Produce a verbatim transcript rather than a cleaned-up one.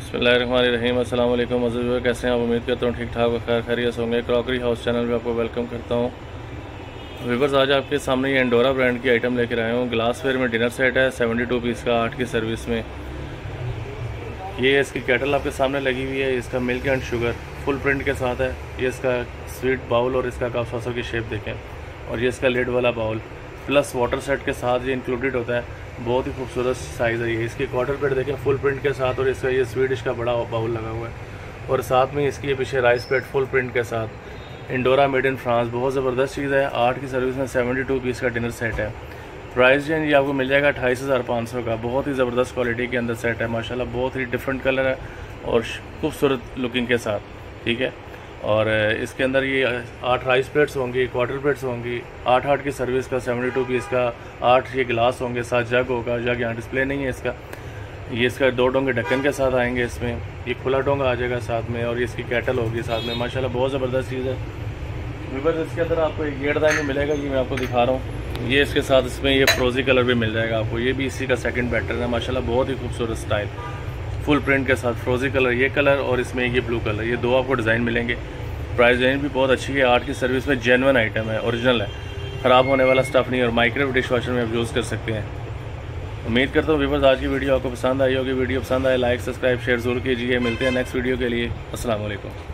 बिस्मिल्लाहिर्रहमानिर्रहीम। अस्सलाम वालेकुम अज़ीज़ व्यूअर, कैसे हैं आप? उम्मीद करता हूँ ठीक ठाक खैर खैरियत होंगे। क्रॉकरी हाउस चैनल में आपको वेलकम करता हूँ। व्यूअर्स, आज आपके सामने ये एंडोरा ब्रांड की आइटम लेकर आया हूँ। ग्लासवेयर में डिनर सेट है, बहत्तर पीस का, आठ की सर्विस में। ये इसकी केटल आपके सामने लगी हुई है। इसका milk and sugar full print के साथ है। ये इसका स्वीट बाउल और इसका कप सॉसर की शेप देखें, और ये इसका लिड वाला बाउल प्लस वाटर सेट के साथ ये इंक्लूडेड होता है। बहुत ही खूबसूरत साइज़ है ये। इसकी क्वार्टर प्लेट देखें फुल प्रिंट के साथ, और इसका ये स्वीडिश का बड़ा बाउल लगा हुआ है, और साथ में इसकी पीछे राइस प्लेट फुल प्रिंट के साथ। इंडोरा मेड इन फ्रांस, बहुत ज़बरदस्त चीज़ है। आठ की सर्विस में बहत्तर पीस का डिनर सेट है। प्राइस रेंज ये आपको मिल जाएगा अट्ठाईस हज़ार पाँच सौ का। बहुत ही ज़बरदस्त क्वालिटी के अंदर सेट है माशाल्लाह। बहुत ही डिफरेंट कलर है और खूबसूरत लुकिंग के साथ, ठीक है। और इसके अंदर ये आठ राइस प्लेट्स होंगी, क्वार्टर प्लेट्स होंगी। आठ आठ की सर्विस का बहत्तर पीस का, आठ ये गिलास होंगे, साथ जग होगा। जग यहाँ डिस्प्ले नहीं है इसका। ये इसका दो डोंगे ढक्कन के साथ आएंगे इसमें। ये खुला डोंगा आ जाएगा साथ में, और इसकी केटल होगी साथ में। माशाल्लाह बहुत ज़बरदस्त चीज़ है। व्यूअर्स, इसके अंदर आपको एक ये डिज़ाइन भी मिलेगा, ये मैं आपको दिखा रहा हूँ। ये इसके साथ इसमें ये फ्रोजी कलर भी मिल जाएगा आपको। ये भी इसी का सेकंड पैटर्न है माशाल्लाह। बहुत ही खूबसूरत स्टाइल, फुल प्रिंट के साथ फ्रोजी कलर ये कलर, और इसमें ये ब्लू कलर, ये दो आपको डिज़ाइन मिलेंगे। प्राइस रेंज भी बहुत अच्छी है। आठ की सर्विस में जेन्युइन आइटम है, ओरिजिनल है, ख़राब होने वाला स्टफ़ नहीं है, और माइक्रोवेव डिश वॉशर में आप यूज़ कर सकते हैं। उम्मीद करता हूँ व्यूअर्स आज की वीडियो आपको पसंद आई होगी। वीडियो पसंद आए लाइक सब्सक्राइब शेयर ज़रूर कीजिए। मिलते हैं नेक्स्ट वीडियो के लिए। अस्सलाम वालेकुम।